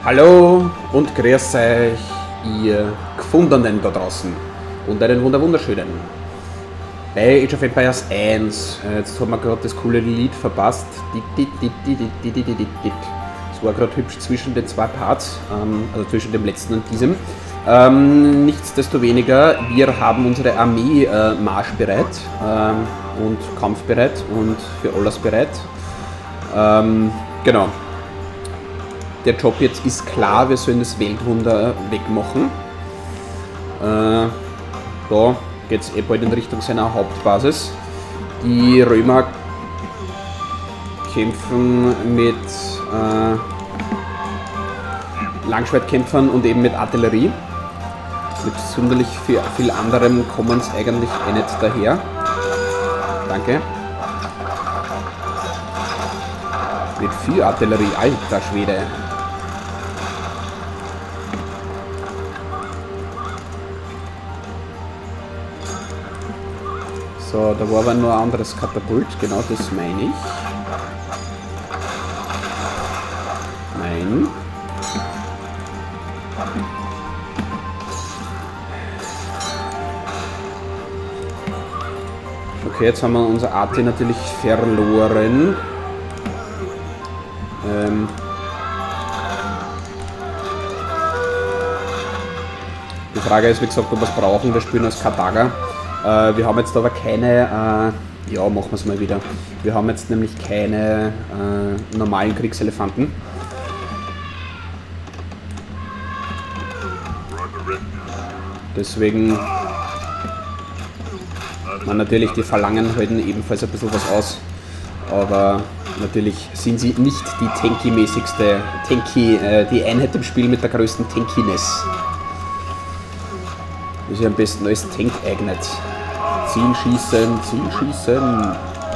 Hallo und grüß euch, ihr Gefundenen da draußen und einen wunderschönen. Bei Age of Empires 1, jetzt haben wir gerade das coole Lied verpasst. Es war gerade hübsch zwischen den zwei Parts, also zwischen dem letzten und diesem. Nichtsdestoweniger, wir haben unsere Armee marschbereit und kampfbereit und für alles bereit. Genau. Der Job jetzt ist klar, wir sollen das Weltwunder wegmachen. Da geht es bald in Richtung seiner Hauptbasis. Die Römer kämpfen mit Langschwertkämpfern und eben mit Artillerie. Mit sonderlich viel anderem kommen es eigentlich nicht daher. Danke. Mit viel Artillerie, alter Schwede. So, da war aber nur ein anderes Katapult, genau das meine ich. Nein. Okay, jetzt haben wir unser AT natürlich verloren. Die Frage ist, wie gesagt, ob wir es brauchen. Wir spielen als Karthager. Wir haben jetzt aber keine, ja, machen wir es mal wieder. Wir haben jetzt nämlich keine normalen Kriegselefanten. Deswegen, natürlich, die verlangen halt ebenfalls ein bisschen was aus. Aber natürlich sind sie nicht die tanky-mäßigste, die Einheit im Spiel mit der größten Tankiness. Die sich am besten als Tank eignet. Zielschießen, Zielschießen.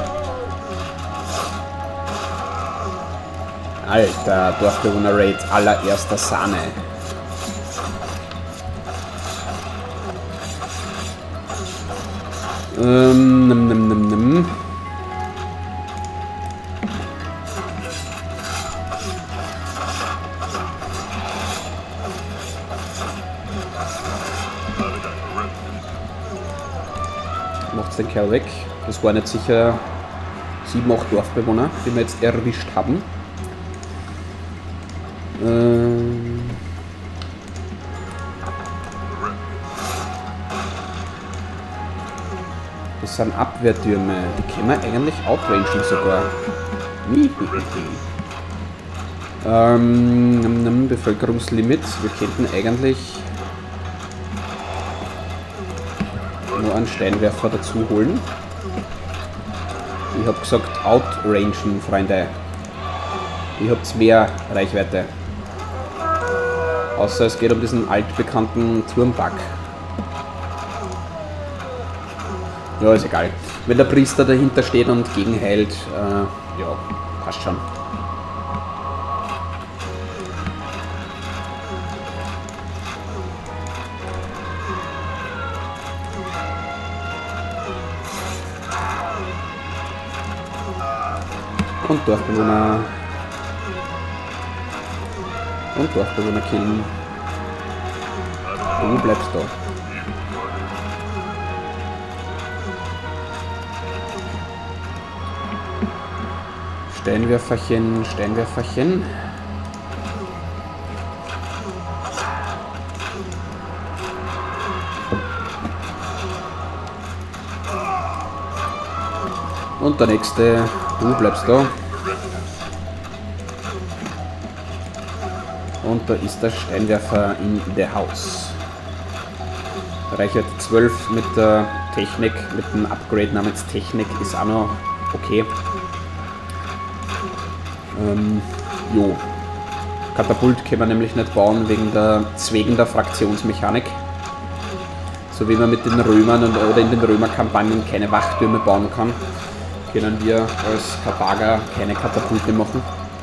Alter, Dorfbewohner-Raid allererster Sahne. Macht's den Kerl weg. Das waren jetzt sicher 7, 8 Dorfbewohner, die wir jetzt erwischt haben. Das sind Abwehrtürme. Die können wir eigentlich outrangen sogar. Bevölkerungslimit. Wir könnten eigentlich nur einen Steinwerfer dazu holen. Ich habe gesagt, outrangen, Freunde. Ihr habt mehr Reichweite. Außer es geht um diesen altbekannten Turmbug. Ja, ist egal. Wenn der Priester dahinter steht und gegenheilt, ja, passt schon. Und Dorfbewohner. Und Dorfbewohner killen. Du bleibst da. Steinwerferchen, Steinwerferchen. Und der nächste, du bleibst da. Und da ist der Steinwerfer in der Haus. Reichweite 12 mit der Technik, mit dem Upgrade namens Technik ist auch noch okay. Jo. Katapult können wir nämlich nicht bauen wegen der Fraktionsmechanik. So wie man mit den Römern oder in den Römerkampagnen keine Wachtürme bauen kann, können wir als Karthager keine Katapulte machen.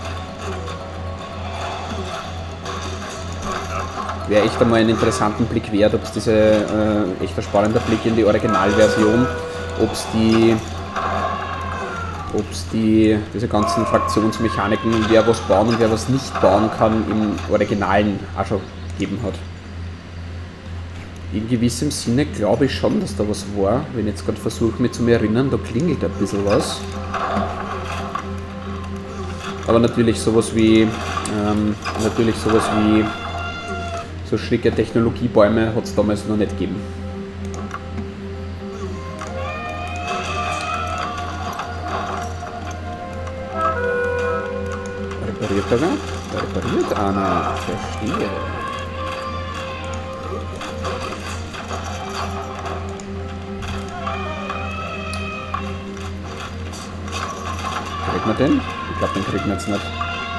Wäre echt einmal einen interessanten Blick wert, ob es echt ein spannender Blick in die Originalversion, ob es die ob es diese ganzen Fraktionsmechaniken, wer was bauen und wer was nicht bauen kann, im Originalen auch schon gegeben hat. In gewissem Sinne glaube ich schon, dass da was war. Wenn ich jetzt gerade versuche, mich zu erinnern, da klingelt ein bisschen was. Aber natürlich sowas wie so schicke Technologiebäume hat es damals noch nicht gegeben. Repariert er? Da repariert einer. Verstehe. Kriegt man den? Ich glaube, den kriegt man jetzt nicht.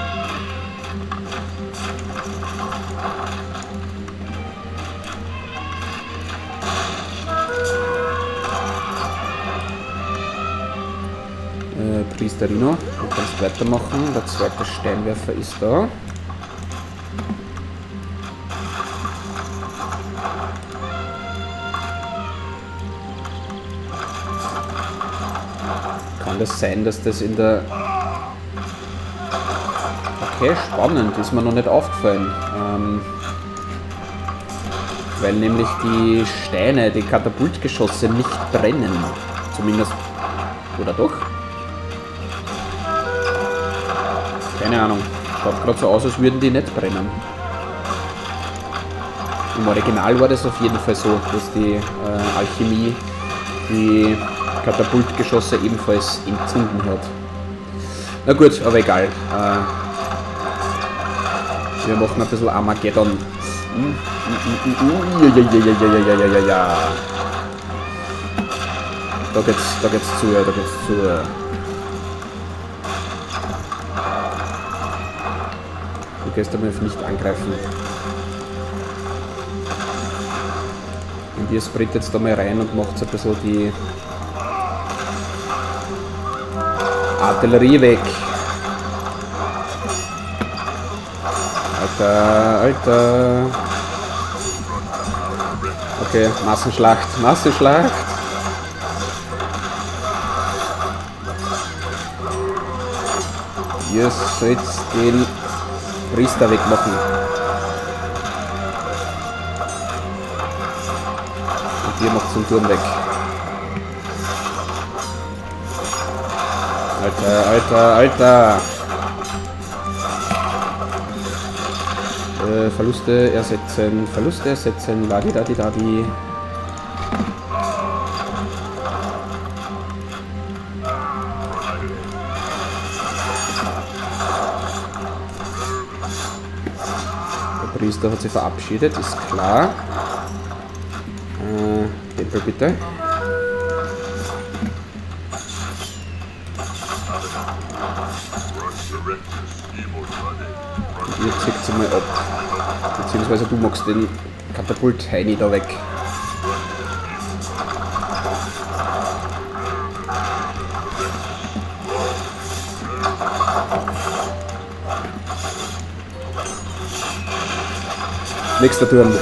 Priesterino, du kannst weitermachen. Der zweite Steinwerfer ist da. Kann das sein, dass das in der... Okay, spannend, ist mir noch nicht aufgefallen. Weil nämlich die Steine, die Katapultgeschosse nicht brennen. Zumindest... Oder doch? Keine Ahnung. Schaut gerade so aus, als würden die nicht brennen. Im Original war das auf jeden Fall so, dass die Alchemie die Katapultgeschosse ebenfalls entzünden hat. Na gut, aber egal. Wir machen ein bisschen Armageddon. Ja. Da geht's zu. Du gehst einmal auf nicht angreifen. Und ihr sprintet jetzt da mal rein und macht ein bisschen die Artillerie weg. Alter. Okay, Massenschlacht. Ihr sollt den Priester wegmachen. Und ihr macht den Turm weg. Alter. Verluste ersetzen. Ladi. Der Priester hat sich verabschiedet, ist klar. Tempel bitte. Ihr zieht sie mal ab. Beziehungsweise du machst den Katapult-Heini da weg. Nächster Turm.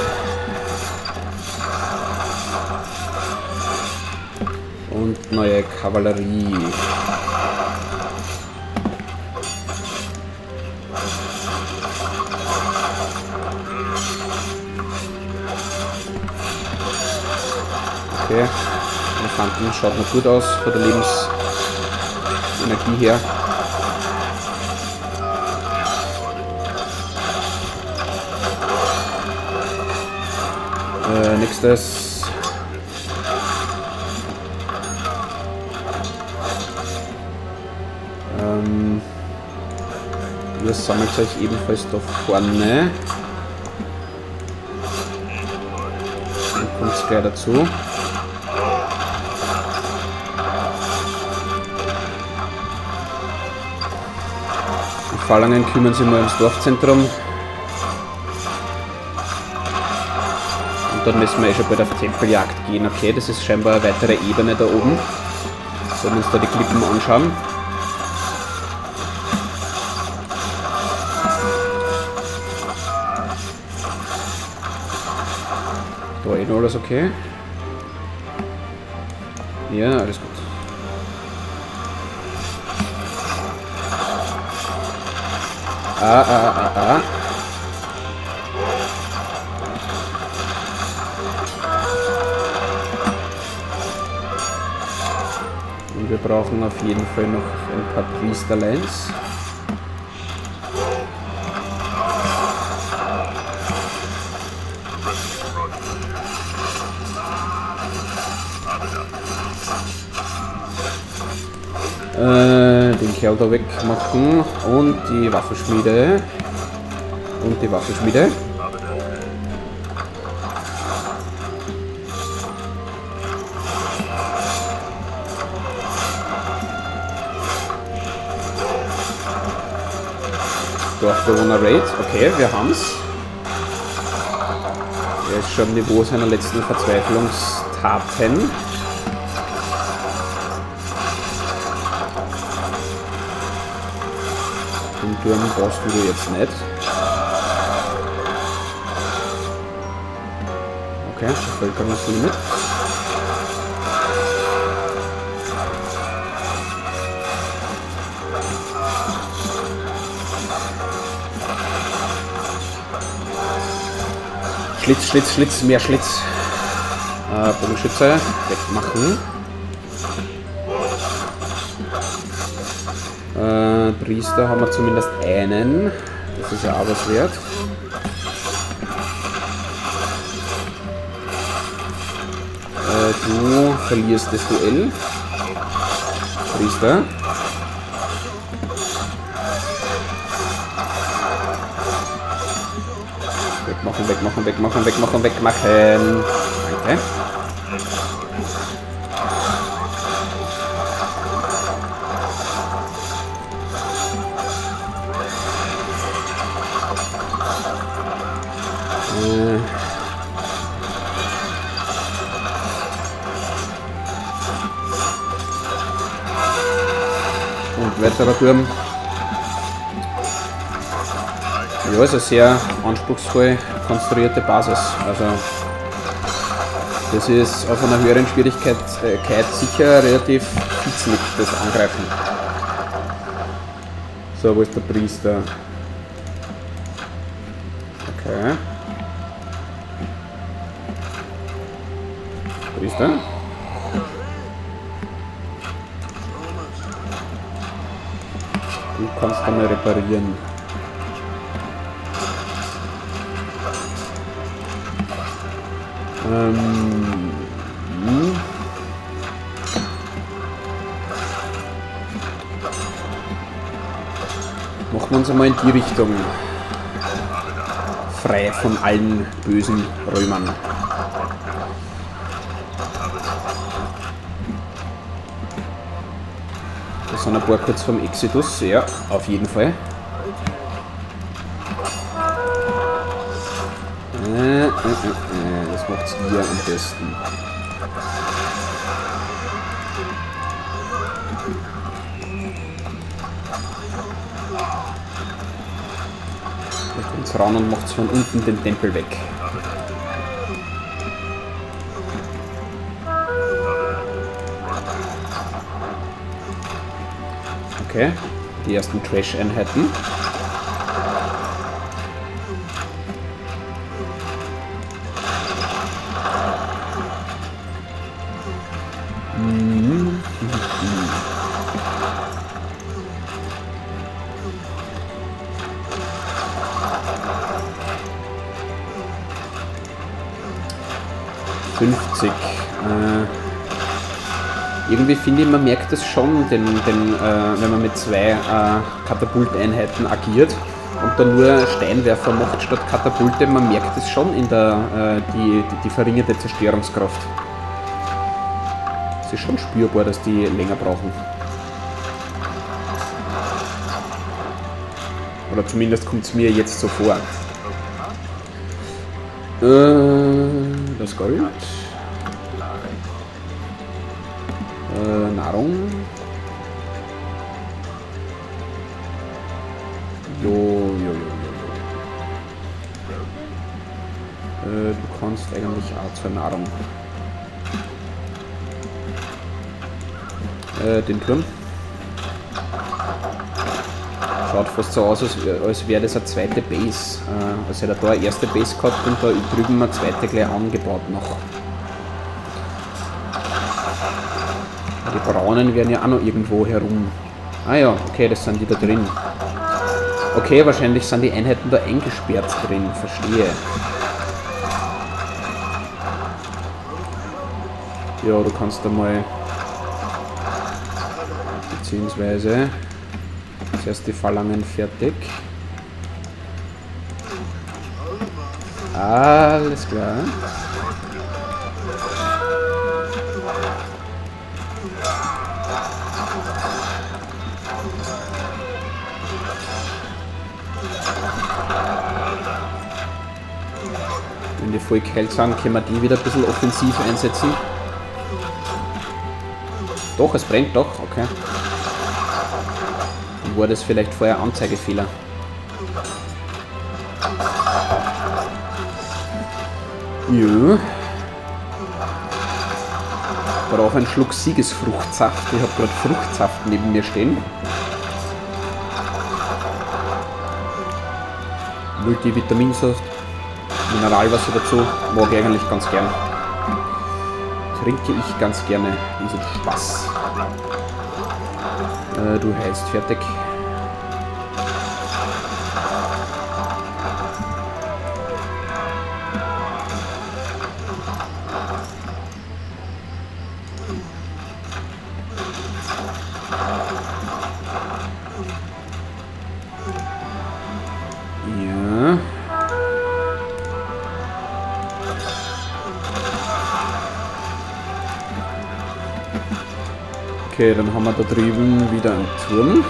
Und neue Kavallerie. Okay, Elefanten schaut noch gut aus von der Lebensenergie her. Nächstes. Ihr sammelt euch ebenfalls da vorne. Und kommt gleich dazu. Die Phalangen kümmern sich mal ums Dorfzentrum. Und dann müssen wir schon bald auf Tempeljagd gehen. Okay, das ist scheinbar eine weitere Ebene da oben. Sollen wir uns da die Klippen anschauen. Da noch alles okay? Ja, alles gut. Und wir brauchen auf jeden Fall noch ein paar Priesterlines. Den Kerl da wegmachen und die Waffenschmiede. Und die Waffenschmiede. Dorfbewohner Raid. Okay, wir haben's. Er ist schon am Niveau seiner letzten Verzweiflungstaten. Den Turm brauchst du jetzt nicht. Okay, Bevölkerungslimit. Schlitz, Schlitz, Schlitz, mehr Schlitz. Bogenschütze wegmachen. Priester haben wir zumindest einen. Das ist ja auch was wert. Du verlierst das Duell. Priester. Wegmachen, wegmachen, wegmachen, wegmachen, wegmachen. Danke. Und weiterer Turm. Ja, ist eine sehr anspruchsvoll konstruierte Basis. Also das ist auf einer höheren Schwierigkeit sicher relativ fitzlig, das Angreifen. So, wo ist der Priester? Okay. Priester? Du kannst einmal reparieren. Machen wir uns einmal in die Richtung. Frei von allen bösen Römern. Da sind ein paar kurz vom Exodus, ja, auf jeden Fall. Das macht's ihr am besten. Da kommt's ran und macht's von unten den Tempel weg. Okay, die ersten Trash-Einheiten. Irgendwie finde ich, man merkt das schon, wenn man mit zwei Katapulteinheiten agiert und dann nur Steinwerfer macht statt Katapulte, man merkt es schon in der die verringerte Zerstörungskraft. Es ist schon spürbar, dass die länger brauchen. Oder zumindest kommt es mir jetzt so vor. Das Gold. Nahrung. Jo. Du kannst eigentlich auch zur Nahrung. Den Turm. Schaut fast so aus, als wäre das eine zweite Base. Also hätte er da eine erste Base gehabt und da drüben eine zweite gleich angebaut noch. Die Braunen werden ja auch noch irgendwo herum. Ah ja, okay, das sind die da drin. Okay, wahrscheinlich sind die Einheiten da eingesperrt drin, verstehe. Ja, du kannst da mal... Beziehungsweise... Zuerst die Phalangen fertig. Alles klar. Wenn die voll geheilt sind, können wir die wieder ein bisschen offensiv einsetzen. Doch, es brennt doch, okay. Dann war das vielleicht vorher Anzeigefehler. Ja. Brauche einen Schluck Siegesfruchtsaft. Ich habe gerade Fruchtsaft neben mir stehen. Multivitaminsaft, Mineralwasser dazu, mag ich eigentlich ganz gern. Trinke ich ganz gerne, diesen Spaß. Du heißt fertig. Ja. Okay, dann haben wir da drüben wieder einen Turm.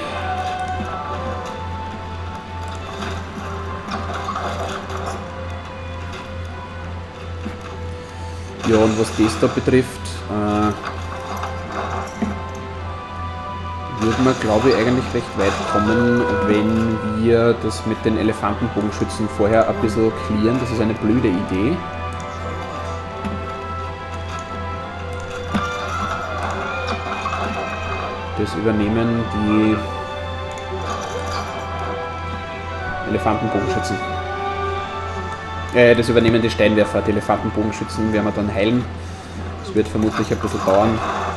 Ja, und was das da betrifft, würden wir, glaube ich, eigentlich recht weit kommen, wenn wir das mit den Elefantenbogenschützen vorher ein bisschen clearen. Das ist eine blöde Idee. Das übernehmen die Elefantenbogenschützen. Das übernehmen die Steinwerfer. Die Elefantenbogenschützen werden wir dann heilen. Das wird vermutlich ein bisschen dauern.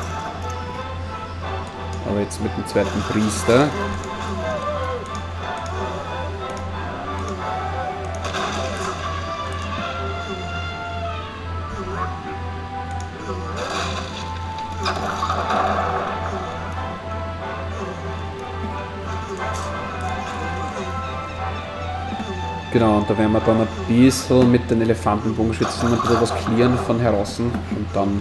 Aber jetzt mit dem zweiten Priester. Genau, und da werden wir dann ein bisschen mit den Elefantenbogenschützen ein bisschen was clearen von heraus und dann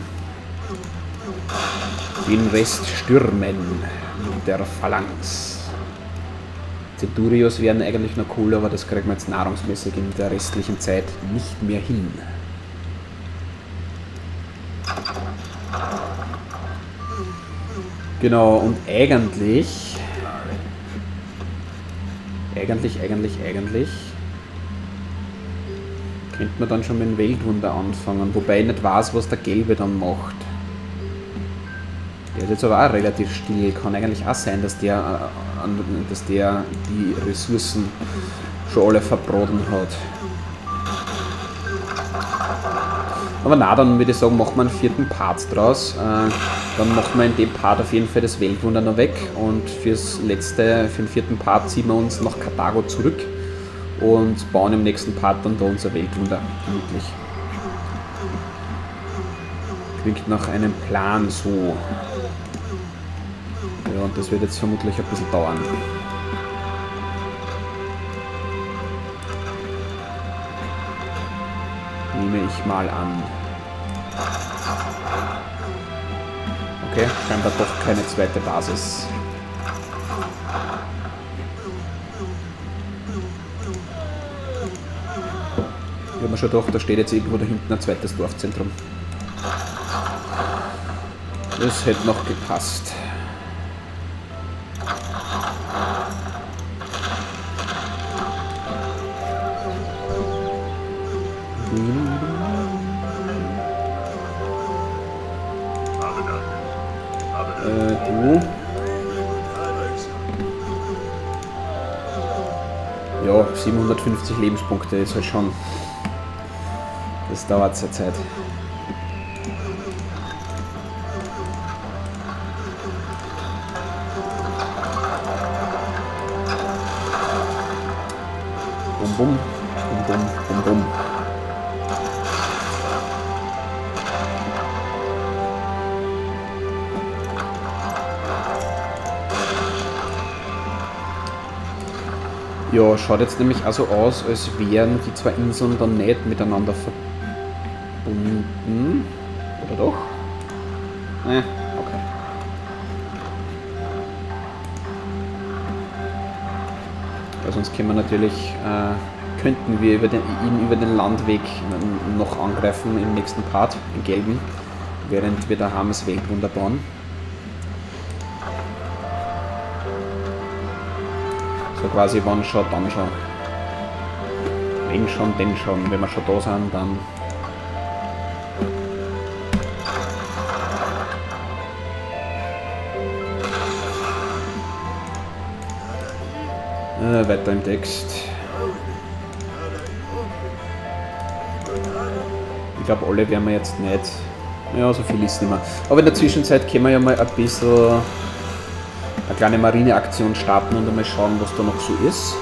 den Rest stürmen mit der Phalanx. Centurios wären eigentlich noch cool, aber das kriegen wir jetzt nahrungsmäßig in der restlichen Zeit nicht mehr hin. Genau, und eigentlich könnte man dann schon mit dem Weltwunder anfangen, wobei ich nicht weiß, was der Gelbe dann macht. Der ist jetzt aber auch relativ still. Kann eigentlich auch sein, dass der die Ressourcen schon alle verbraten hat. Aber na, dann würde ich sagen, machen wir einen vierten Part draus. Dann machen wir in dem Part auf jeden Fall das Weltwunder noch weg und für den vierten Part ziehen wir uns nach Karthago zurück und bauen im nächsten Part dann da unser Weltwunder gemütlich. Klingt nach einem Plan so. Ja, und das wird jetzt vermutlich ein bisschen dauern. Nehme ich mal an. Okay, scheinbar doch keine zweite Basis. Ich habe mir schon gedacht, da steht jetzt irgendwo da hinten ein zweites Dorfzentrum. Das hätte noch gepasst. Du. Ja, 750 Lebenspunkte ist halt schon. Das dauert sehr Zeit. Bum bum, bum bum, bum bum. Ja, schaut jetzt nämlich also aus, als wären die zwei Inseln dann nicht miteinander verbunden. Oder doch? Okay. Weil sonst können wir natürlich, könnten wir ihn über den Landweg noch angreifen im nächsten Part, im gelben, während wir daheim das Weltwunder bauen. So quasi wann schon, dann schon. Wenn schon, denn schon. Wenn wir schon da sind, dann... weiter im Text. Ich glaube, alle werden wir jetzt nicht... Ja, so viel ist nicht mehr. Aber in der Zwischenzeit können wir ja mal ein bisschen... eine kleine Marineaktion starten und einmal schauen, was da noch so ist.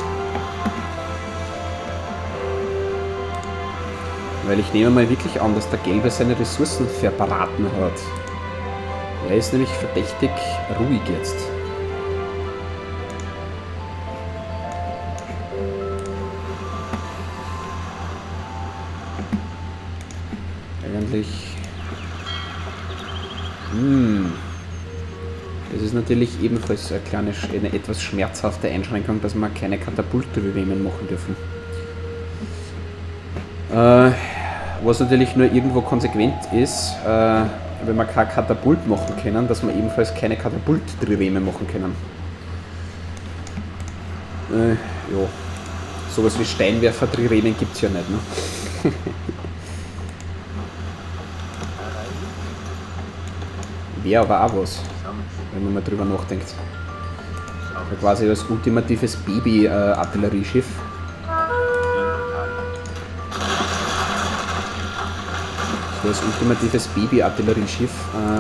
Weil ich nehme mal wirklich an, dass der Gelbe seine Ressourcen verbraten hat. Er ist nämlich verdächtig ruhig jetzt. Eigentlich... Das ist natürlich ebenfalls eine etwas schmerzhafte Einschränkung, dass wir keine Katapulte machen dürfen. Was natürlich nur irgendwo konsequent ist, wenn wir kein Katapult machen können, dass wir ebenfalls keine Katapult-Trireme machen können. Ja, sowas wie Steinwerfer-Triremen gibt es ja nicht, ne? Wäre aber auch was, wenn man mal drüber nachdenkt. So quasi als ultimatives Baby-Artillerieschiff. So als ultimatives Baby-Artillerieschiff.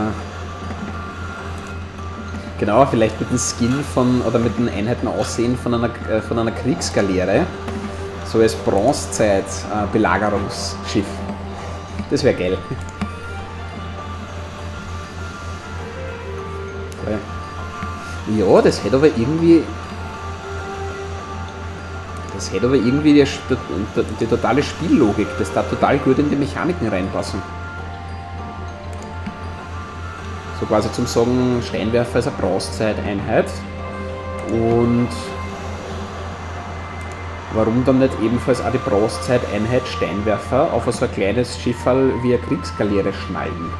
Genau, vielleicht mit dem Skill von, oder mit den Einheiten aussehen von einer Kriegsgaleere. So als Bronzezeit-Belagerungsschiff. Das wäre geil. Ja, das hätte aber irgendwie die totale Spiellogik, das da total gut in die Mechaniken reinpassen. So quasi zum Sagen, Steinwerfer ist eine Bronzezeiteinheit und warum dann nicht ebenfalls auch die Bronzezeiteinheit Steinwerfer auf so ein kleines Schifferl wie eine Kriegsgaleere schneiden?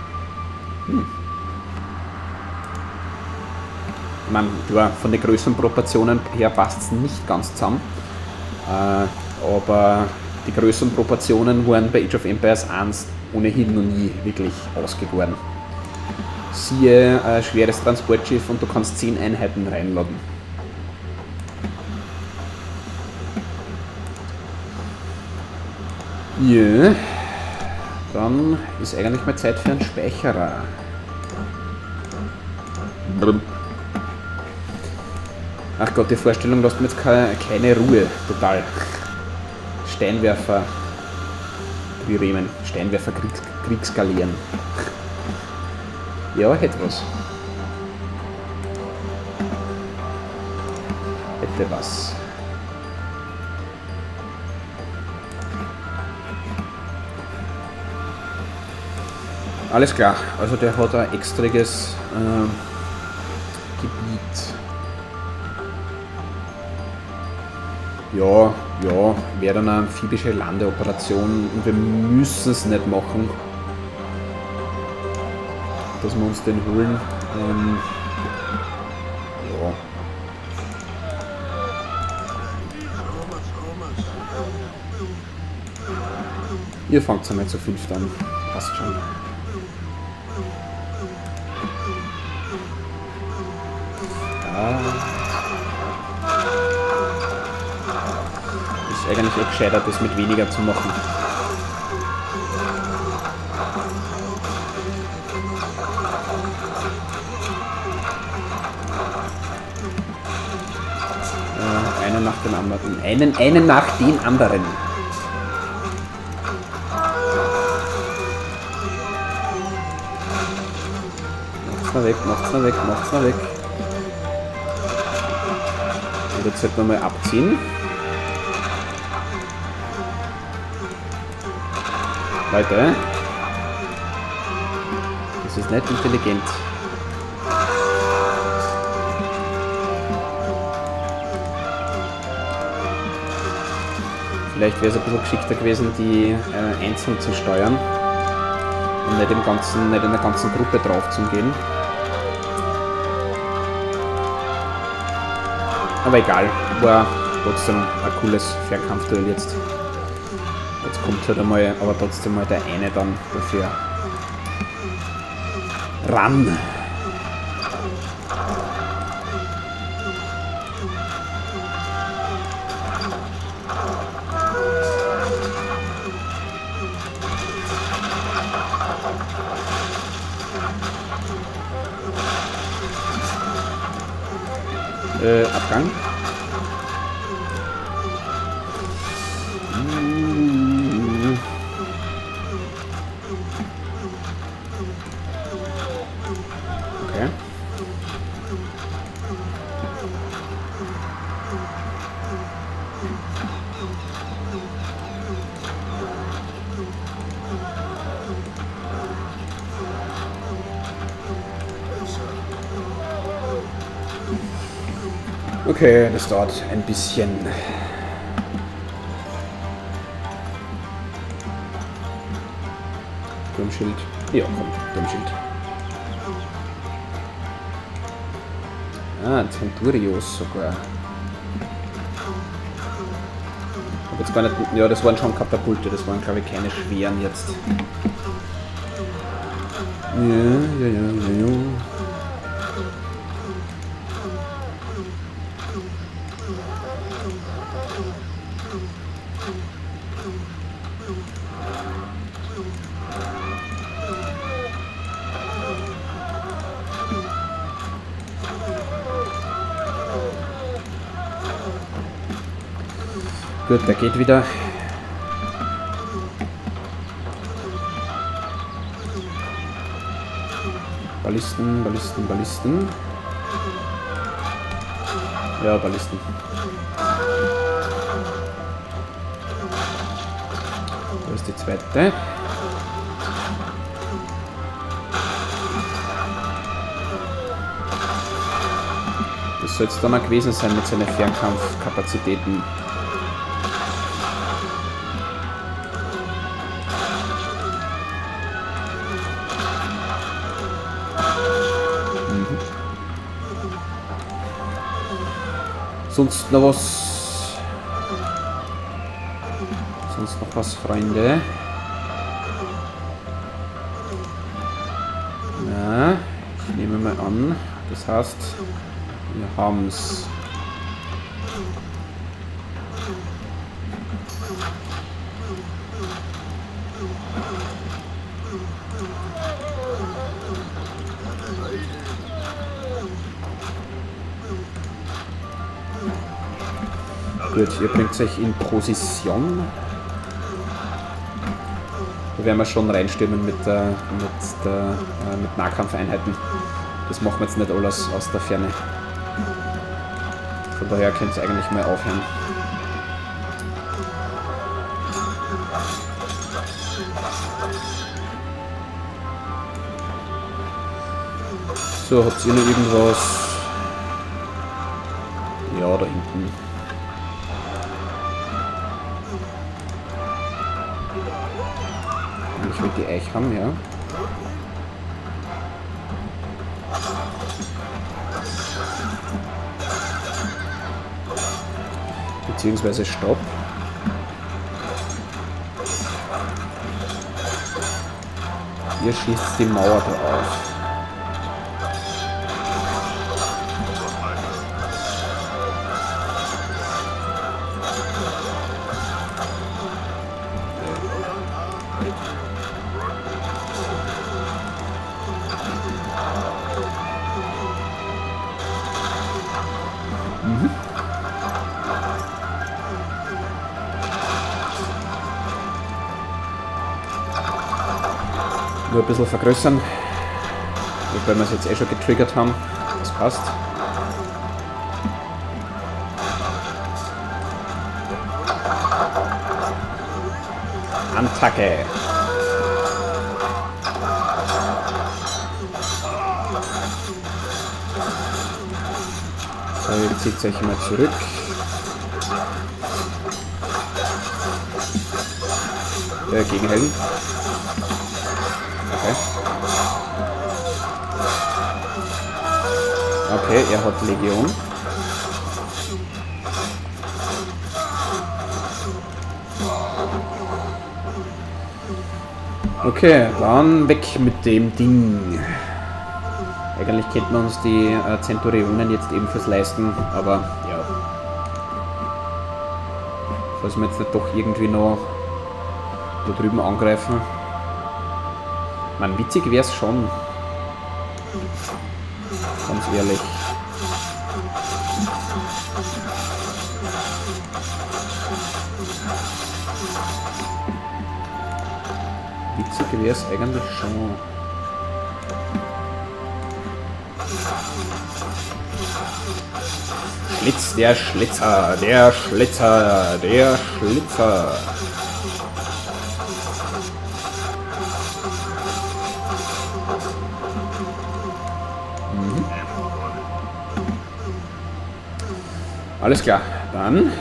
Ich meine, klar, von den Größenproportionen her passt es nicht ganz zusammen, aber die Größenproportionen waren bei Age of Empires 1 ohnehin noch nie wirklich ausgegoren. Siehe schweres Transportschiff und du kannst 10 Einheiten reinladen. Ja, dann ist eigentlich mal Zeit für einen Speicherer. Ach Gott, die Vorstellung lässt mir jetzt keine Ruhe, total. Steinwerfer, Triremen, Steinwerfer Kriegsgaleeren. Ja, hätte was. Hätte was. Alles klar, also der hat ein extriges Gebiet. Ja, wäre dann eine amphibische Landeoperation und wir müssen es nicht machen, dass wir uns den holen. Ja. Ihr fangt einmal zu 5 an, passt schon. ist eigentlich auch gescheiter, das mit weniger zu machen. Einen nach dem anderen. Einen nach den anderen. Macht's mal weg, macht's mal weg, macht's mal weg. Und jetzt sollten wir mal abziehen. Leute. Das ist nicht intelligent. Vielleicht wäre es ein bisschen geschickter gewesen, die einzeln zu steuern und nicht in der ganzen Gruppe drauf zu gehen. Aber egal, war trotzdem ein cooles Fernkampfduell jetzt. Jetzt kommt halt einmal, aber trotzdem mal der eine dann dafür ran. Abgang. Okay. Okay, das dauert ein bisschen. Turmschild. Ja, komm, Turmschild. Ah, Centurios sogar. Aber jetzt gar nicht. Ja, das waren schon Katapulte, das waren glaube ich keine schweren jetzt. Ja. Gut, der geht wieder. Ballisten, Ballisten, Ballisten. Ja, Ballisten. Da ist die zweite. Das soll jetzt dann auch gewesen sein mit seinen Fernkampfkapazitäten. Sonst noch was? Sonst noch was, Freunde? Na, ich nehme mal an, das heißt, wir haben's. Gut, ihr bringt euch in Position. Da werden wir schon reinstürmen mit Nahkampfeinheiten. Das machen wir jetzt nicht alles aus der Ferne. Von daher könnt ihr eigentlich mal aufhören. So, habt ihr noch irgendwas? Ja, da hinten. Ich will die Eich haben, ja. Beziehungsweise Stopp. Hier schießt die Mauer drauf. Nur ein bisschen vergrößern. Wobei wir es jetzt eh schon getriggert haben. Das passt. Attacke. So, jetzt zieht euch mal zurück. Gegenhelden. Okay. Okay, er hat Legion. Okay, dann weg mit dem Ding. Eigentlich könnten wir uns die Zenturionen jetzt ebenfalls leisten, aber ja. Falls wir jetzt nicht doch irgendwie noch da drüben angreifen. Man, witzig wäre es schon. Ganz ehrlich. Witzig wäre es eigentlich schon. Schlitz, der Schlitzer, der Schlitzer, der Schlitzer. Alles klar, dann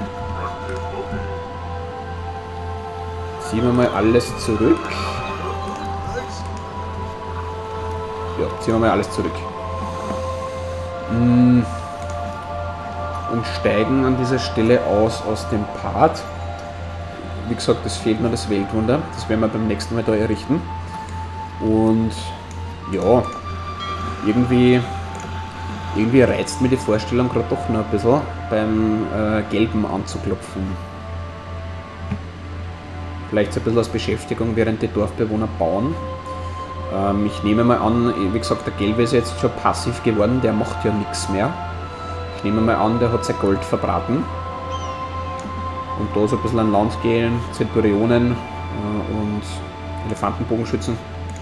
ziehen wir mal alles zurück. Ja, ziehen wir mal alles zurück. Und steigen an dieser Stelle aus dem Part. Wie gesagt, es fehlt mir das Weltwunder. Das werden wir beim nächsten Mal da errichten. Und ja, irgendwie reizt mir die Vorstellung gerade doch noch ein bisschen, beim Gelben anzuklopfen. Vielleicht so ein bisschen als Beschäftigung, während die Dorfbewohner bauen. Ich nehme mal an, wie gesagt, der Gelbe ist jetzt schon passiv geworden, der macht ja nichts mehr. Ich nehme mal an, der hat sein Gold verbraten. Und da so ein bisschen an Land gehen, Zenturionen und Elefantenbogenschützen.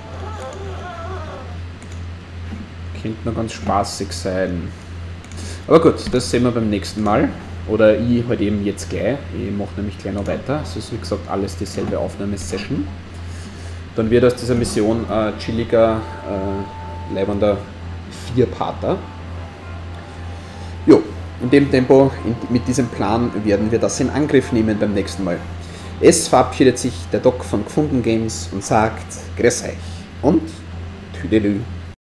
Könnte noch ganz spaßig sein. Aber gut, das sehen wir beim nächsten Mal. Oder ich halt eben jetzt gleich. Ich mache nämlich gleich noch weiter. Es ist wie gesagt alles dieselbe Aufnahmesession. Dann wird aus dieser Mission chilliger, leibender 4-Parter. Jo, in dem Tempo, mit diesem Plan werden wir das in Angriff nehmen beim nächsten Mal. Es verabschiedet sich der Doc von Gefunden Games und sagt Grüß euch und Tüdelü.